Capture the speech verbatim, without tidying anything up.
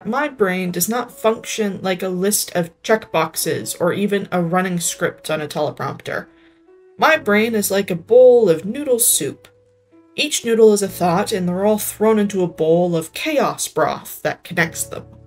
my brain does not function like a list of checkboxes or even a running script on a teleprompter. My brain is like a bowl of noodle soup. Each noodle is a thought, and they're all thrown into a bowl of chaos broth that connects them.